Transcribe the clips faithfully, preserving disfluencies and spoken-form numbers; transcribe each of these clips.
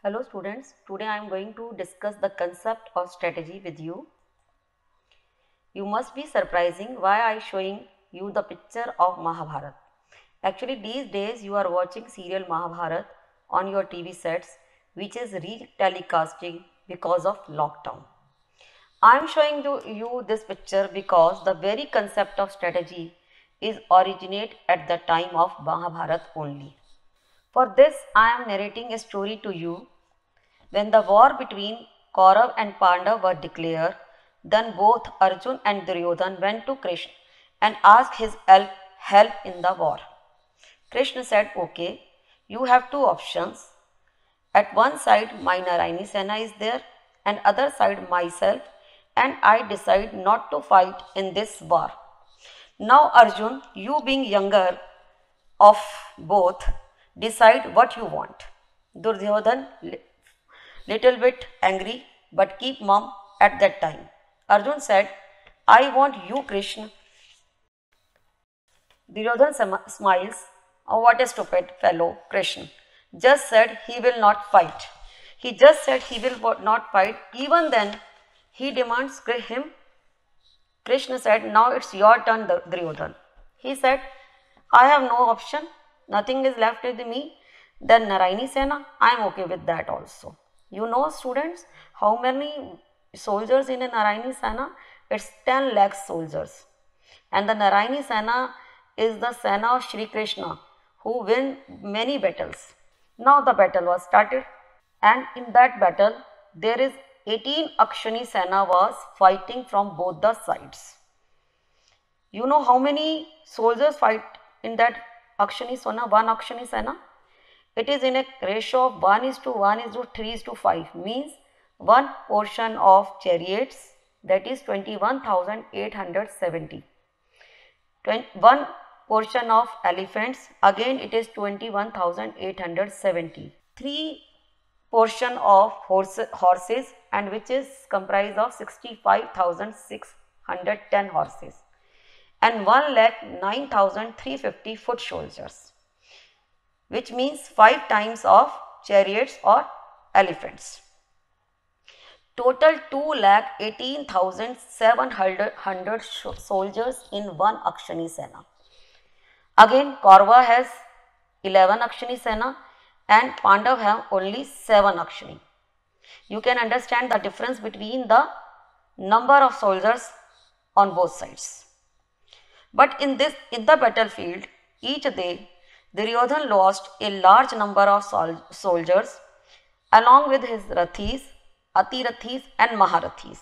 Hello students, today I am going to discuss the concept of strategy with you. You must be surprising why I am showing you the picture of Mahabharat. Actually these days you are watching serial Mahabharat on your T V sets which is re-telecasting because of lockdown. I am showing you, you this picture because the very concept of strategy is originate at the time of Mahabharat only. For this I am narrating a story to you. When the war between Kaurav and Pandav were declared, then both Arjun and Duryodhan went to Krishna and asked his help, help in the war. Krishna said, okay, you have two options. At one side my Narayani Sena is there and other side myself, and I decide not to fight in this war. Now Arjun, you being younger of both, decide what you want. Duryodhan little bit angry but keep mum at that time. Arjun said, I want you, Krishna. Duryodhan smiles. Oh, what a stupid fellow, Krishna. Just said he will not fight. He just said he will not fight. Even then, he demands him. Krishna said, now it's your turn, Duryodhan. He said, I have no option. Nothing is left with me. Then Narayani Sena, I am okay with that also. You know students, how many soldiers in a Narayani Sena? It's ten lakh soldiers. And the Narayani Sena is the Sena of Shri Krishna who win many battles. Now the battle was started, and in that battle there is eighteen Akshani Sena was fighting from both the sides. You know how many soldiers fight in that Akshani Sena, one Akshani Sena? It is in a ratio of one is to one is to three is to five, means one portion of chariots, that is twenty-one thousand eight hundred seventy. one portion of elephants, again it is twenty-one thousand eight hundred seventy. three portion of horse, horses, and which is comprised of sixty-five thousand six hundred ten horses, and one lakh nine thousand three hundred fifty foot soldiers, which means five times of chariots or elephants. Total two lakh eighteen thousand seven hundred soldiers in one Akshani Sena. Again, Kaurava has eleven Akshani Sena and Pandav have only seven Akshani. You can understand the difference between the number of soldiers on both sides. But in this, in the battlefield, each day, Duryodhan lost a large number of sol soldiers along with his Rathis, Atirathis and Maharathis.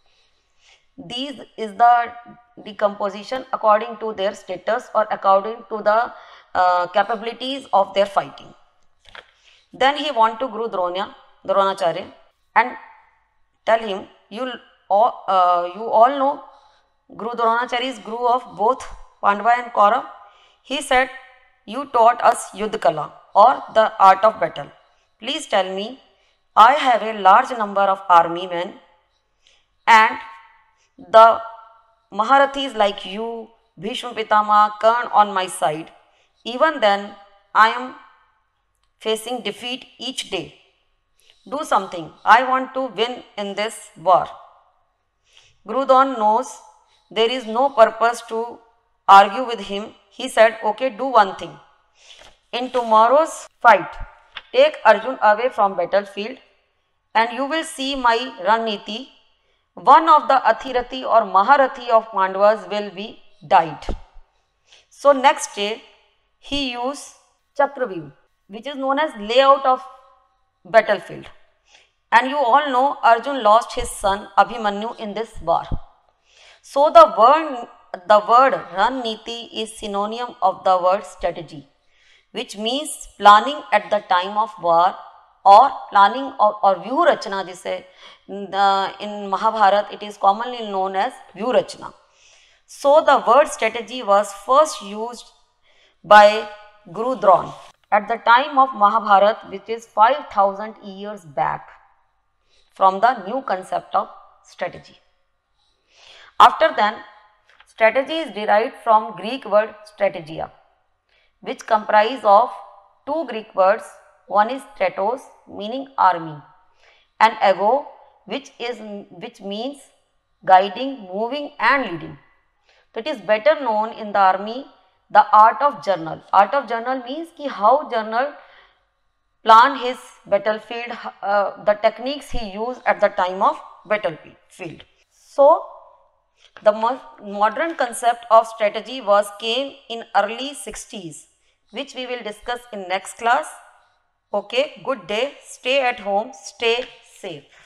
These is the decomposition according to their status or according to the uh, capabilities of their fighting. Then he want to Guru Drona, Dronacharya and tell him, you all, uh, you all know Guru Dronacharya is Guru of both Pandava and Kaurav. He said, you taught us Yudhkala or the art of battle. Please tell me, I have a large number of army men and the Maharathis like you, Bhishma Pitama, Karna on my side. Even then, I am facing defeat each day. Do something. I want to win in this war. Guru Dron knows there is no purpose to argue with him. He said, okay, do one thing. In tomorrow's fight, take Arjun away from battlefield and you will see my Raniti. One of the Athirathi or Maharathi of Pandavas will be died. So next day, he used Chakravyuh, which is known as layout of battlefield. And you all know Arjun lost his son Abhimanyu in this war. So the word, the word Raniti is synonym of the word strategy, which means planning at the time of war or planning or, or Vyuh Rachana, jise uh, in Mahabharat it is commonly known as Vyuh Rachana. So the word strategy was first used by Guru Dron at the time of Mahabharat, which is five thousand years back from the new concept of strategy. After then, strategy is derived from Greek word strategia, which comprise of two Greek words one is stratos meaning army, and ego which is which means guiding, moving and leading. So it is better known in the army the art of journal. Art of journal means ki how general plan his battlefield, uh, the techniques he used at the time of battlefield. So the mo modern concept of strategy was came in early sixties, which we will discuss in next class. Okay, good day, stay at home, stay safe.